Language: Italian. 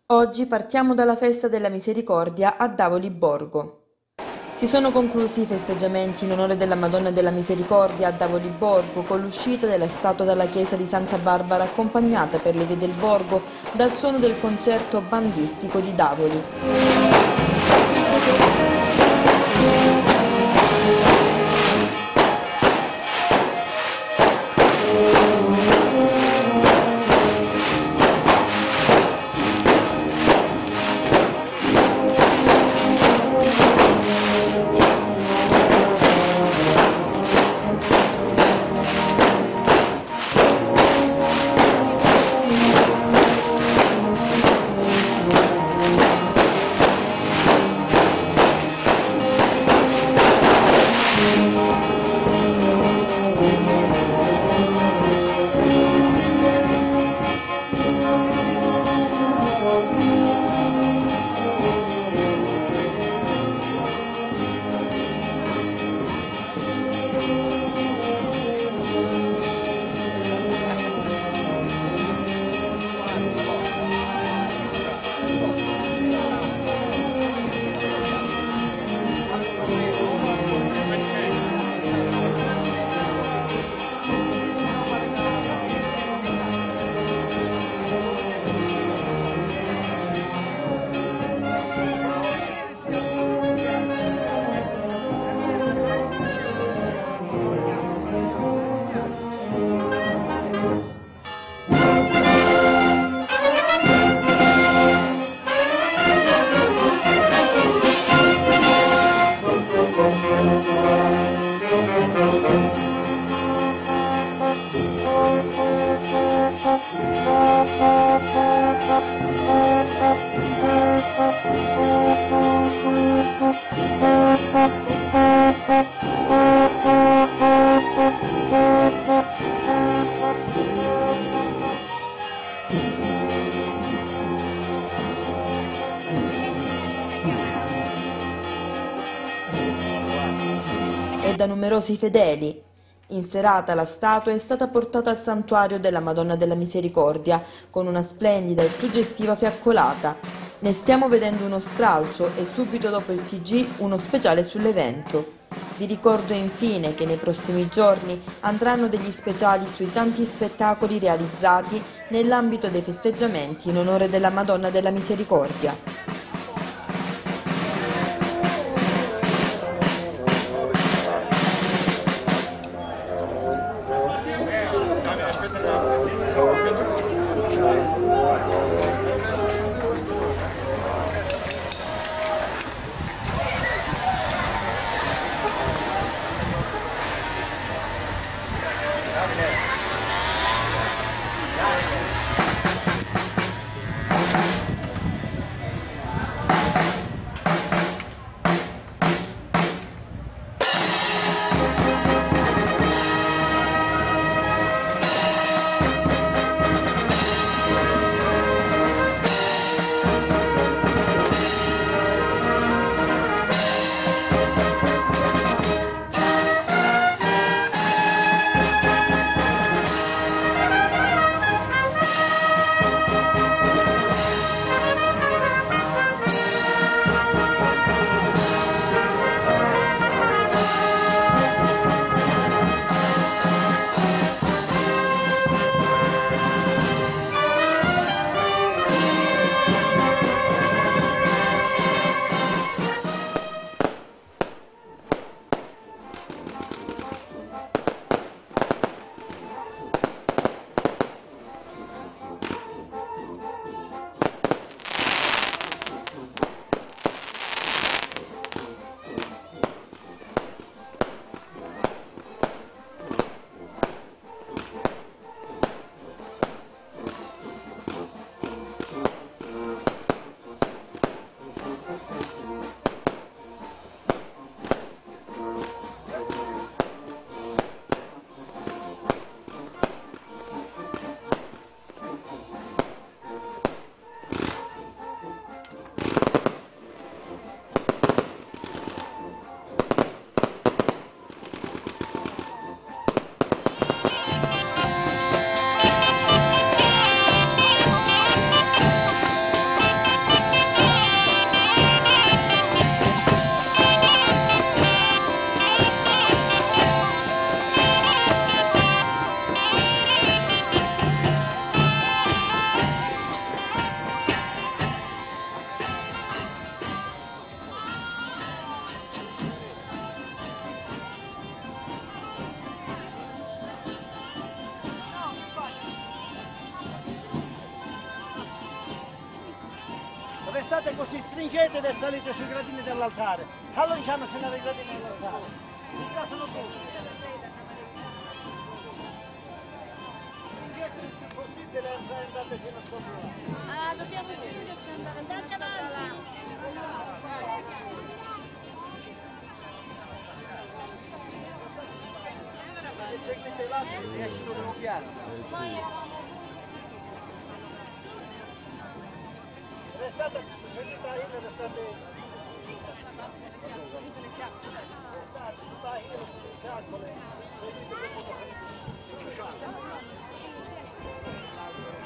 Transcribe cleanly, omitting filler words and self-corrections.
Oggi partiamo dalla festa della Misericordia a Davoli Borgo. Si sono conclusi i festeggiamenti in onore della Madonna della Misericordia a Davoli Borgo con l'uscita della statua dalla chiesa di Santa Barbara accompagnata per le vie del borgo dal suono del concerto bandistico di Davoli. E da numerosi fedeli. In serata la statua è stata portata al santuario della Madonna della Misericordia con una splendida e suggestiva fiaccolata. Ne stiamo vedendo uno stralcio e subito dopo il TG uno speciale sull'evento. Vi ricordo infine che nei prossimi giorni andranno degli speciali sui tanti spettacoli realizzati nell'ambito dei festeggiamenti in onore della Madonna della Misericordia. restate così, stringetevi e salite sui gradini dell'altare. Allongiamo fino ai gradini dell'altare. Sono tutti. Stringetevi il più possibile e andate fino a sopra. Ah, dobbiamo stringerci e andare fino a sopra là. E seguite i lati che ci sono piano. Restate qui, seguite a Hilo, restate... Restate a Hilo, con fiaccole, seguite che cosa